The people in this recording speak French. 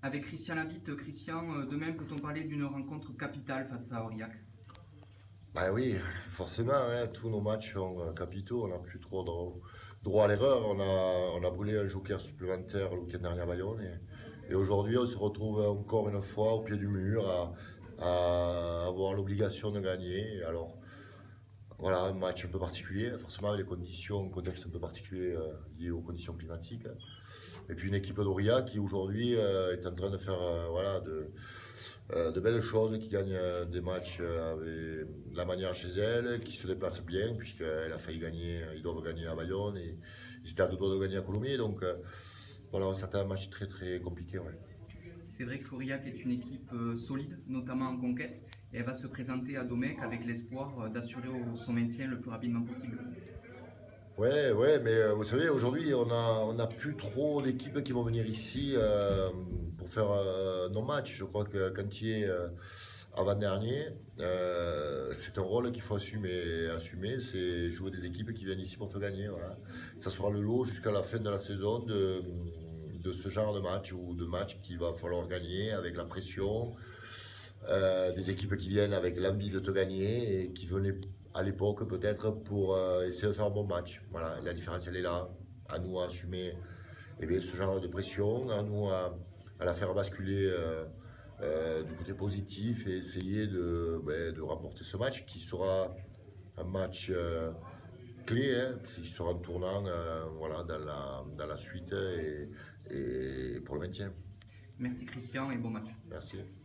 Avec Christian Labitte, Christian, demain peut-on parler d'une rencontre capitale face à Aurillac? Bah oui, forcément, hein, tous nos matchs sont capitaux, on n'a plus trop droit à l'erreur. On a brûlé un joker supplémentaire le week-end dernier à Bayonne et aujourd'hui on se retrouve encore une fois au pied du mur à avoir l'obligation de gagner. Et alors voilà, un match un peu particulier, forcément avec les conditions, un contexte un peu particulier lié aux conditions climatiques. Et puis une équipe d'Aurillac qui aujourd'hui est en train de faire de belles choses, qui gagne des matchs avec la manière chez elle, qui se déplace bien, puisqu'elle a failli gagner, ils doivent gagner à Bayonne et ils étaient à deux doigts de gagner à Colomiers. Donc voilà, c'est un match très très compliqué. Ouais. C'est vrai que Aurillac est une équipe solide, notamment en conquête, et elle va se présenter à Domecq avec l'espoir d'assurer son maintien le plus rapidement possible. Ouais, ouais, mais vous savez, aujourd'hui, on a plus trop d'équipes qui vont venir ici pour faire nos matchs. Je crois que quand il est avant-dernier, c'est un rôle qu'il faut assumer, c'est jouer des équipes qui viennent ici pour te gagner. Voilà. Ça sera le lot jusqu'à la fin de la saison de ce genre de match ou de match qu'il va falloir gagner avec la pression, des équipes qui viennent avec l'envie de te gagner et qui venaient à l'époque peut-être pour essayer de faire un bon match. Voilà, la différence elle est là. À nous à assumer ce genre de pression, à nous à la faire basculer du côté positif et essayer de remporter ce match qui sera un match clé, hein, qui sera un tournant voilà, dans la suite et pour le maintien. Merci Christian et bon match. Merci.